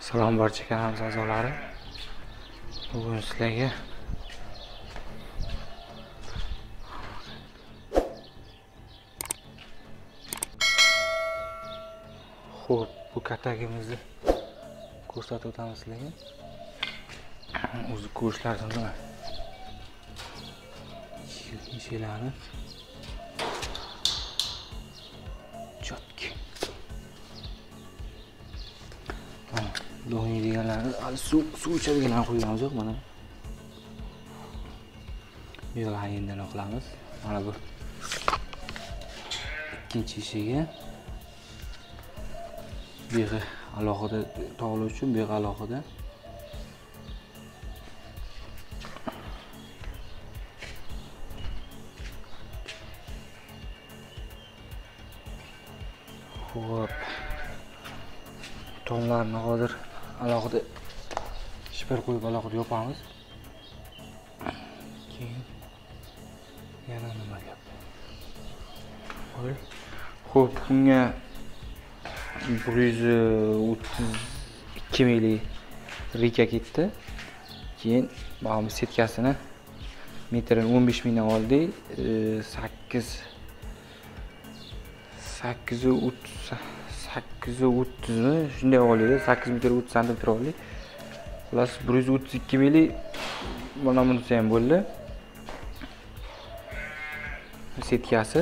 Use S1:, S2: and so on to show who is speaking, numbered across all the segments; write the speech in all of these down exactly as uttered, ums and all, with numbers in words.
S1: Salom barcha kanal a'zolari. Bugun sizlarga xo'p, bu katagimizni ko'rsatib o'tamiz sizlarga. O'zi go'shtlarni yishilani chotki. Do'ng deganlarni suv suv ichadiganlarni qo'yganimiz yo'q mana. Bu yerlarni endi qilamiz. Mana bu ikkinchi ishiga bu yerga alohida tog'li uchun bu yerga alohida xo'p, tomlarni hozir alohida shipar qo'yib alohida yopamiz. Keyin yana nima gap? Xo'p, bunga bir yuz o'ttiz ikki mili rika ketdi. Keyin mana bu setkasini metrini o'n besh mingdan oldik. sakkiz sakkiz o'ttiz sakkiz o'ttiz mi? Shunday oldik. sakkiz metr o'ttiz santimetr oldik. Xullas bir yuz o'ttiz ikki mili mana bunisi ham bo'ldi. Setkasi.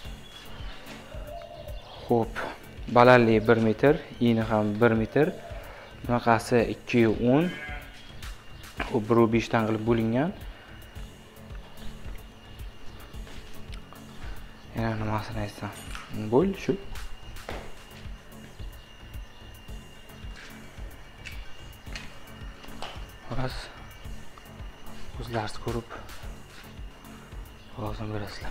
S1: Xo'p, balandligi bir metr, eni ham bir metr. Bunaqasi ikki yuz o'n. Xo'p, bir yuz besh dan qilib bo'lingan. Yana nimasini aytsam? Bo'ldi shu. Xo'ras. O'zlaringiz ko'rib xulosani berasizlar.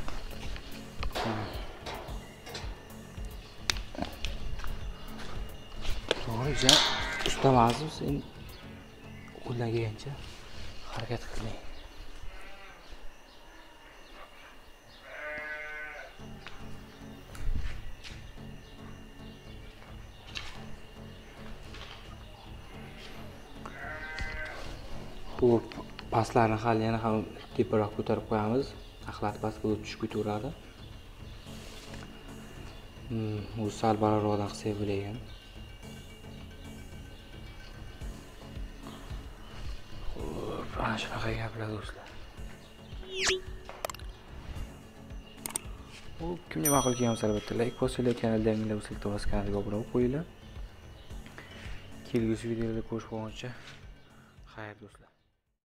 S1: To'g'ri, ustamasiz sen qo'llagancha harakat qilmang. Xo'p, pastlarni hali yana ham teparoq ko'tarib qo'yamiz. Axlat past bo'lib tushib ketaveradi. Hmm, u sal balandroqdan qilsa bo'lagan. Xo'p, ana shunaqa gaplar do'stlar. Xo'p, kimga ma'qul kelsa albatta like bosinglar, kanalga yangilar bo'lsa iltimos kanalga obuna bo'lib qo'yinglar. Kelgusi videoda ko'rishguncha xayr do'stlar.